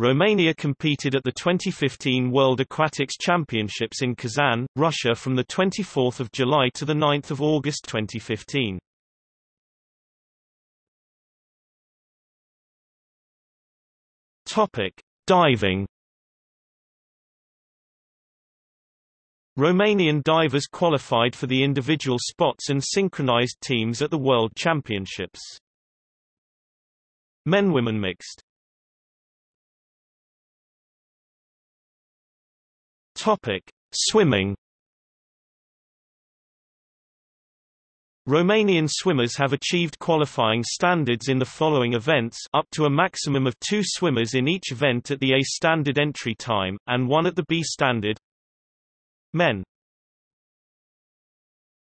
Romania competed at the 2015 World Aquatics Championships in Kazan, Russia from 24 July to 9 August 2015. Diving. Romanian divers qualified for the individual spots and synchronized teams at the World Championships. Men-women mixed. Swimming. Romanian swimmers have achieved qualifying standards in the following events, up to a maximum of 2 swimmers in each event at the A standard entry time, and 1 at the B standard. Men